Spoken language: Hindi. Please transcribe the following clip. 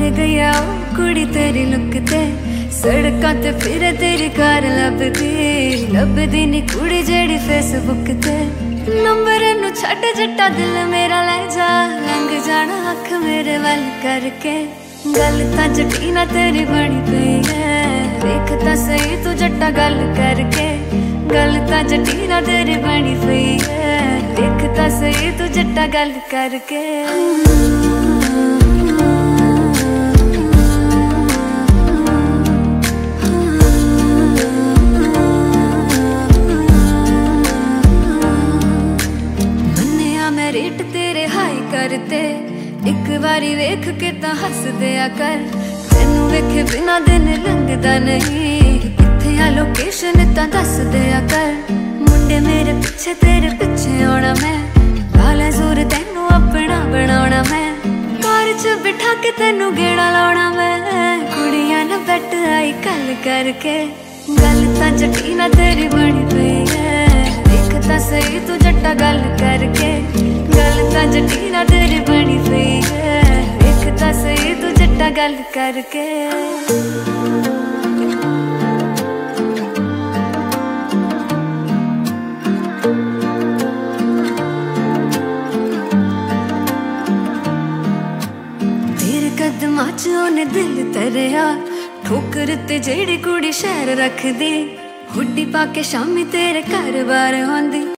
किथे गई आ कुड़ी तेरी लुक ते सड़कां ते फिरे तेरी कार लभदी नी कुड़ी जेड़ी फेसबुक ते नंबर नू छड्ड जट्टा दिल मेरा ले जा लंघ जाना अख मेरे वल करके गल तां जट्टी ना तेरी बनी पई है देख तां सही तू जट्टा गल करके गल तां जट्टी ना तेरी बनी पई है देख तां सही तू जट्टा गल करके रेट तेरे हाई करते एक बारी वेख के तां हस दिया कर तेनू वेखे बिना दिन लंघदा नहीं किथे आ लोकेशन तां दस दिया कर मुंडे मेरे पीछे तेरे पीछे आना मैं लाला जोर तेनू अपना बनाना मैं कार च बिठा के तेनू गेड़ा लाना मैं कुड़ियां ना बैठ आई कल करके गल तां जट्टी ना तेरी बनी पई है देख तां सही तू जट्टा गल करके गल तां जट्टी ना तेरी बनी पई है देख तां सही तू जट्टा गल करके तेरे कदमां च ओने दिल तरिया ठोकर ते जेड़ी कुड़ी शहर रखदी हुड्डी पाके शामी तेरे घर बार आंदी